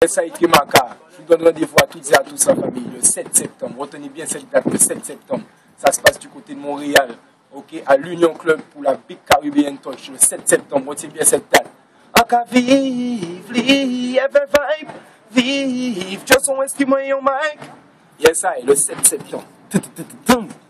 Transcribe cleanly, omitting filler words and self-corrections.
Ça écrit Maca. Je vous donne rendez-vous à toutes et à tous en famille le 7 septembre. Retenez bien cette date, le 7 septembre. Ça se passe du côté de Montréal, ok, à l'Union Club pour la Big Caribbean Touch le 7 septembre. Retenez bien cette date. Encore vive, live, vibe, vive. Just on Eskimo et on mic. Yes, I, le 7 septembre.